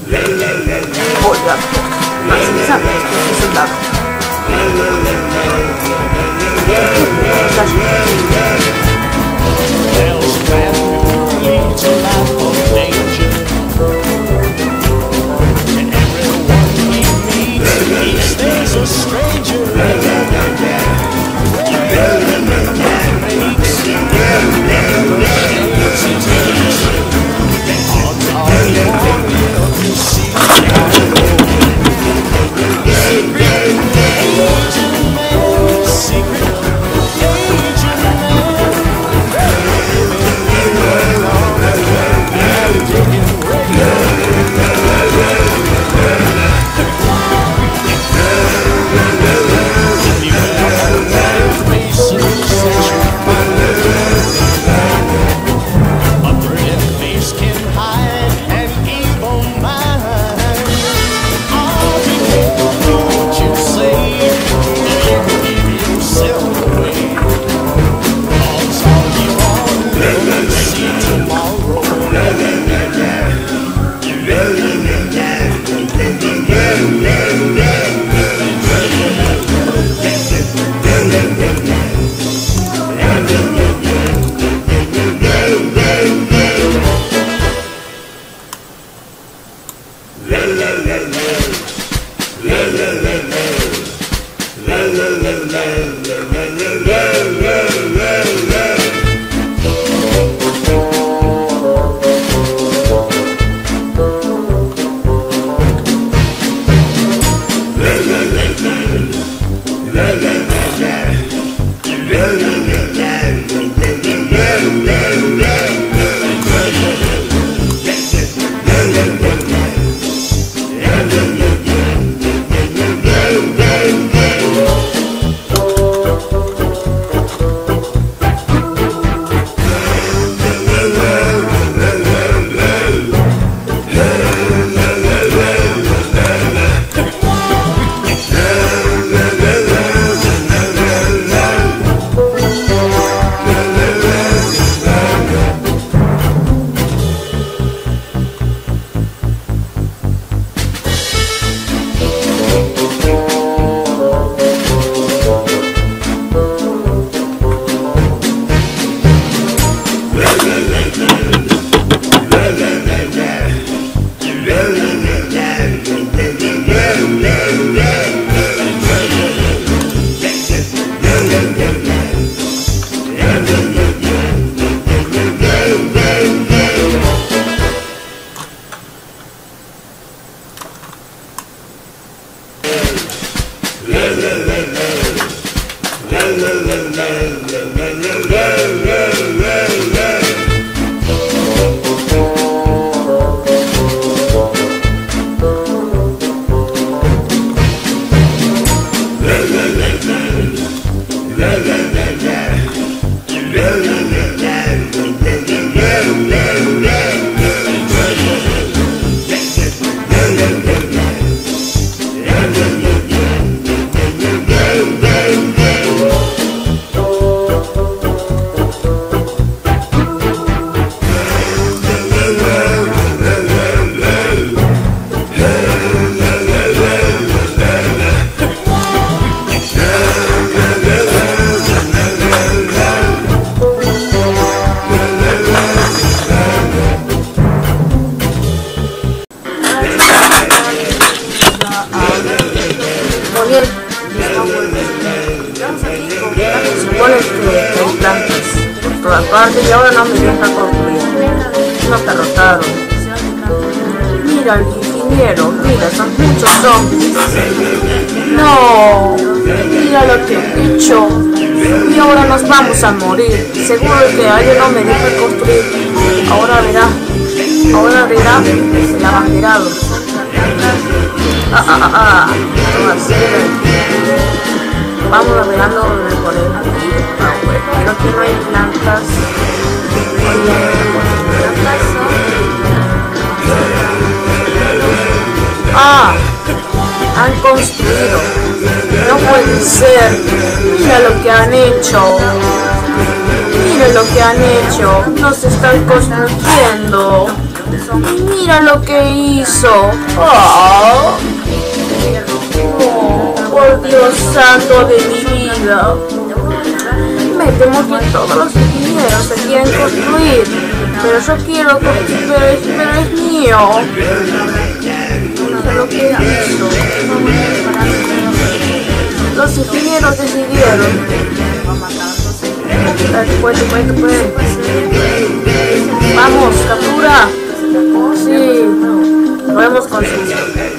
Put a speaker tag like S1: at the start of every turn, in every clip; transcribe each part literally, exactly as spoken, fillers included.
S1: Olha, mas sabe que isso dá.
S2: Y ahora no me deja concluir. No te rotaron. Mira el ingeniero, mira, son muchos zombies. No, mira lo que he hecho. Y ahora nos vamos a morir. Seguro que alguien no me deja construir. Ahora verá, ahora verá el abanderado. Ah, ah, ah, ah. Vamos a ver dónde poner aquí. Ah, bueno, creo que no hay plantas. Ah, han construido. No puede ser. Mira lo que han hecho. Mira lo que han hecho. Nos están construyendo. Mira lo que hizo. Oh. Oh, por Dios santo de mi vida. Me temo que todos los ingenieros se quieren construir. Pero yo quiero construir, pero es, pero es mío. Mira lo que hizo. Los ingenieros decidieron. Después, después, después. Vamos, captura. Sí, lo hemos conseguido.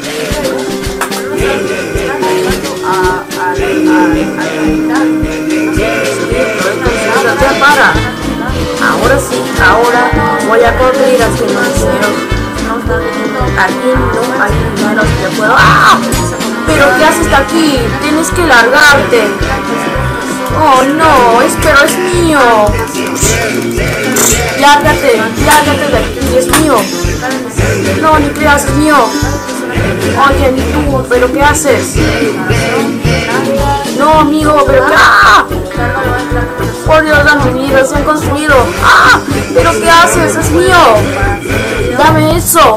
S2: Ya para. Ahora sí, ahora voy a construir así ingenieros. Aquí no hay ingenieros que puedo. ¡Ah! ¿Pero qué haces aquí? Tienes que largarte. Oh no, es, pero es mío. Lárgate, lárgate de aquí, es mío. No, ni creas, es mío. Oye, ni tú, ¿pero qué haces? No, amigo, pero qué. ¡Ah! Por Dios, las vidas se han construido. ¡Ah! ¿Pero qué haces? Es mío. Dame eso.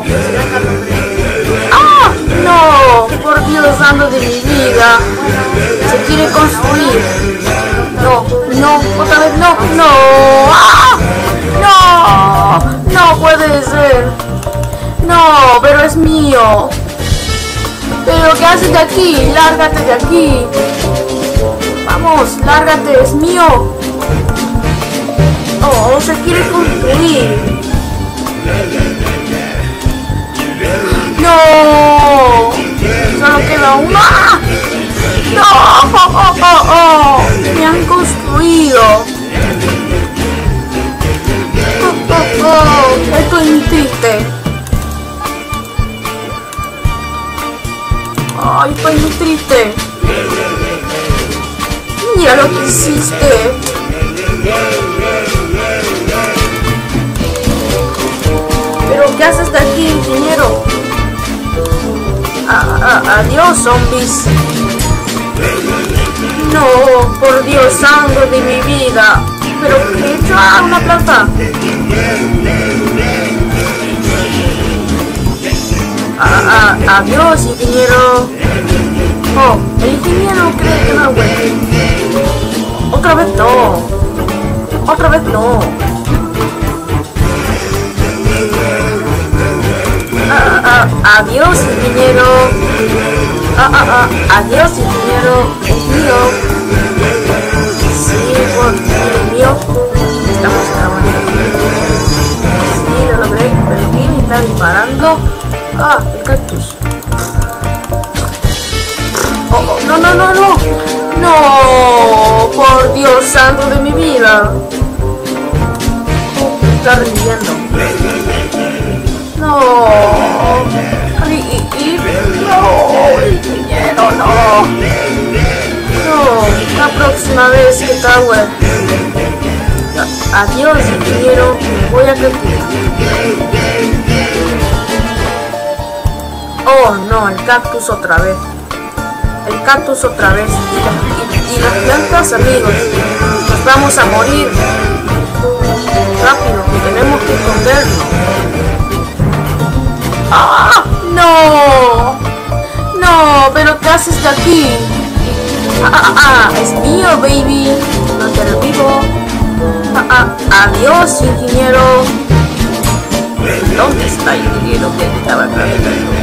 S2: ¡Ah! No, por Dios santo de mi vida. Se quiere construir. No, no, otra vez no, no. ¡Ah! No, no puede ser. No, pero es mío. ¿Pero qué haces de aquí? Lárgate de aquí. Vamos, lárgate, es mío. Oh, se quiere construir. No, solo queda uno. ¡Ah! No, oh, oh, oh, oh. Me han construido. Oh, oh, oh. Estoy muy triste. Ay, estoy muy triste. Mira lo que hiciste. ¿Pero qué haces de aquí, ingeniero? Ah, ah, adiós, zombies. No, por Dios santo de mi vida. ¿Pero qué he hecho? Ah, una planta. Ah, ah, adiós, ingeniero. Oh, el ingeniero cree que no vuelve. Otra vez no. Otra vez no. Ah, ah, ah, adiós, ingeniero. Ah, ah, ah, adiós, ingeniero. Es mío. Sí, por es mío. Estamos grabando. Sí, lo logré. Pero ¿quién está disparando? Ah, el cactus. Oh, oh, no, no, no, no. No, por Dios santo de mi vida. Oh, me está rindiendo. No. Y, y, y, no, ingeniero, no. No, la próxima vez que Tower. Adiós, ingeniero. Voy a capturar. Oh, no, el cactus otra vez. El cactus otra vez. Y, y, y las plantas, amigos. Nos vamos a morir. Rápido, tenemos que escondernos. ¡Ah! ¡No! ¡No! ¿Pero qué haces de aquí? ¡Ah, ah, ah! ¡Es mío, baby! No te lo digo. ¡Ah, ah! ¡Adiós, ingeniero! ¿Dónde está el ingeniero que estaba trabajando?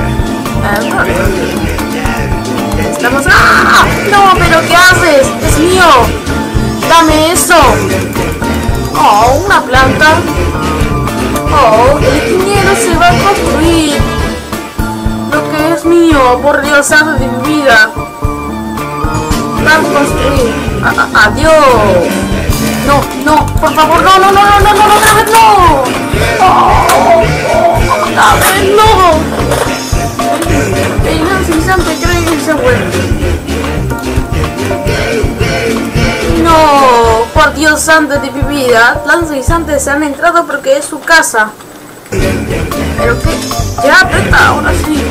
S2: Estamos... ¡Ah! ¡No! ¿Pero qué haces? ¡Es mío! ¡Dame eso! ¡Oh! ¡Una planta! ¡Oh! El ingeniero se va a construir. Lo que es mío, por Dios santo de mi vida. Va a construir. A -a ¡Adiós! No, no, por favor, no, no, no, no, no, no, otra vez no. ¡Oh! ¡Otra vez no! El Nancy Santo cree que se vuelve. No, por Dios santo de mi vida, Lanza y Sante se han entrado porque es su casa. Pero que ya apreta, ahora sí.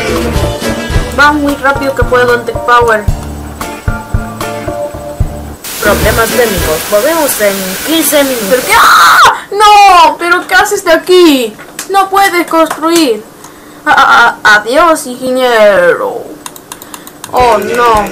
S2: Va muy rápido que puedo en Tech Power. Problemas técnicos. Volvemos en quince minutos.
S1: ¿Pero qué? ¡Ah! ¡No! ¿Pero qué haces de aquí? No puedes construir. Ah, ah, adiós, ingeniero. Oh, no.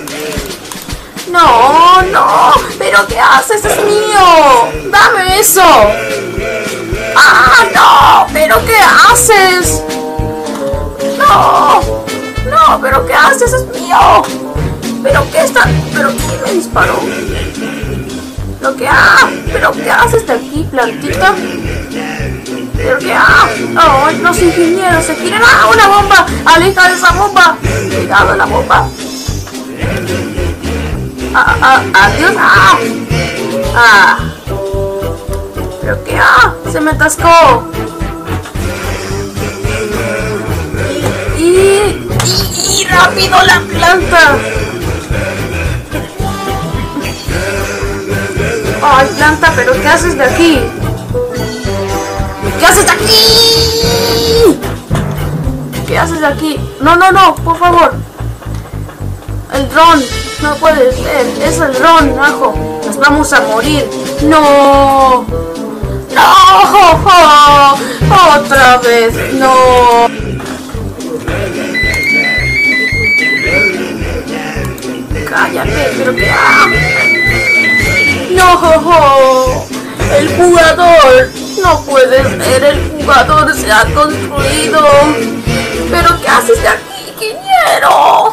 S1: No, no. ¿Pero qué haces? ¡Es mío! ¡Dame eso! ¡Ah, no! ¿Pero qué haces? No. No, ¿pero qué haces? ¡Es mío! ¿Pero qué está? ¿Pero quién me disparó? ¿Pero qué? ¡Ah! ¿Pero qué haces de aquí, plantita? ¿Pero qué? ¡Ah! ¡Oh, los ingenieros se quieren! ¡Ah, una bomba! ¡Aleja de esa bomba! ¡Cuidado la bomba! ¡Ah, ah, adiós! ¡Ah! ¡Ah! ¿Pero qué? ¡Ah! ¡Se me atascó! ¡Y! ¡Y! ¡Y! ¡Rápido la planta! ¡Ay, planta! ¿Pero qué haces de aquí? ¿Qué haces de aquí? ¿Qué haces de aquí? No, no, no, por favor. El dron. No puede ser. Es el dron, ajo. Nos vamos a morir. No. No. Otra vez. No. Cállate, pero que... ¡Ah! No. El jugador. No puede ser, el jugador se ha construido. ¿Pero qué haces de aquí, ingeniero?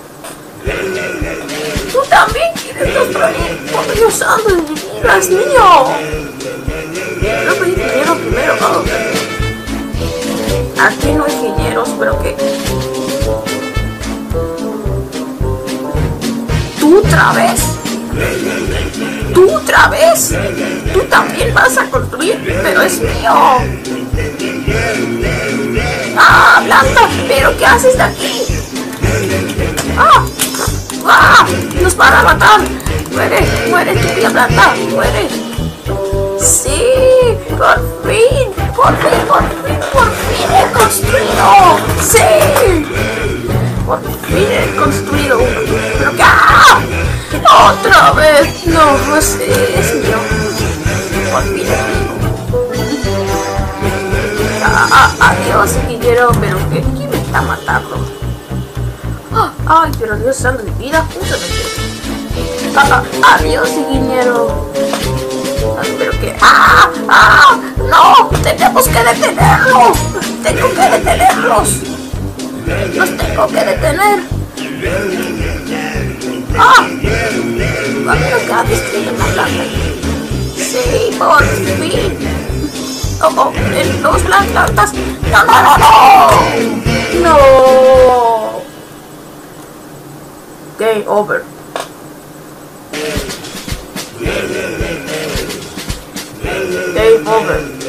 S1: Tú también quieres construir. Por Dios santo, mi vida es mío. Quiero pedir ingeniero primero. Oh. Aquí no hay ingenieros, pero ¿qué? ¿Tú otra vez? ¿Tú otra vez? Tú también vas a construir, pero es mío. ¡Ah, planta! ¿Pero qué haces de aquí? ¡Ah! ¡Ah! ¡Nos van a matar! ¡Muere! ¡Muere, estúpida planta! ¡Muere! ¡Sí! ¡Por fin! ¡Por fin! ¡Por fin! ¡Por fin he construido! ¡Sí! ¡Por fin he construido uno! ¡Pero qué! ¡Ah! ¡Otra vez! No, no sé, es mío. Por fin es mío. Ah, ah, adiós, ingeniero, pero ¿qué? ¿Quién me está matando? Ah, ay, pero Dios santo de vida, justamente. Ah, ah, adiós, ingeniero. Ah, pero ¿qué? ¡Ah! ¡Ah! ¡No! ¡Tenemos que detenerlos! ¡Tengo que detenerlos! ¡Los tengo que detener! ¡Ah! ¿Cuándo queda destruido la planta? ¡Sí, por fin! ¡Oh, oh! ¡En dos plantas! ¡No, no, no, no! ¡No! Game over. Game over.